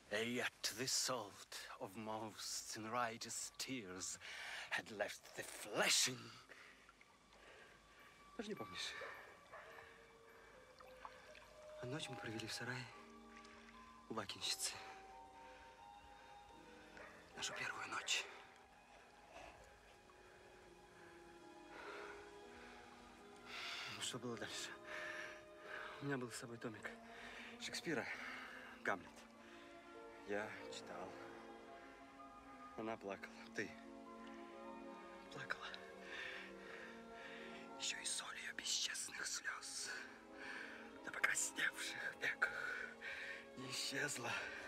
Yet the salt of most righteous tears had left the fleshing. Даже не помнишь? А ночь мы провели в сарае у бакинщицы. Нашу первую ночь. Ну, что было дальше? У меня был с собой томик Шекспира «Гамлет». Я читал. Она плакала. Ты плакала. Еще и солью бесчестных слез на покрасневших веках не исчезла.